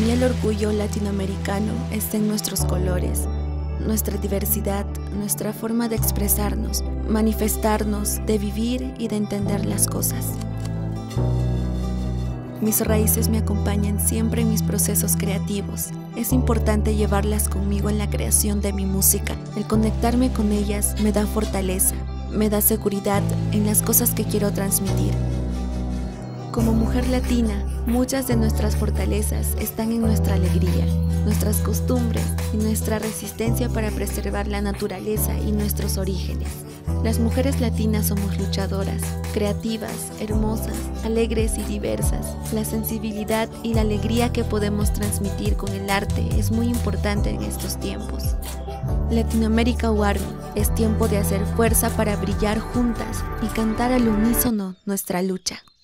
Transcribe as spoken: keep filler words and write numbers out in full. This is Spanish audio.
mí el orgullo latinoamericano está en nuestros colores, nuestra diversidad, nuestra forma de expresarnos, manifestarnos, de vivir y de entender las cosas. Mis raíces me acompañan siempre en mis procesos creativos. Es importante llevarlas conmigo en la creación de mi música. El conectarme con ellas me da fortaleza, me da seguridad en las cosas que quiero transmitir. Como mujer latina, muchas de nuestras fortalezas están en nuestra alegría, nuestras costumbres y nuestra resistencia para preservar la naturaleza y nuestros orígenes. Las mujeres latinas somos luchadoras, creativas, hermosas, alegres y diversas. La sensibilidad y la alegría que podemos transmitir con el arte es muy importante en estos tiempos. Latinoamérica Army, es tiempo de hacer fuerza para brillar juntas y cantar al unísono nuestra lucha.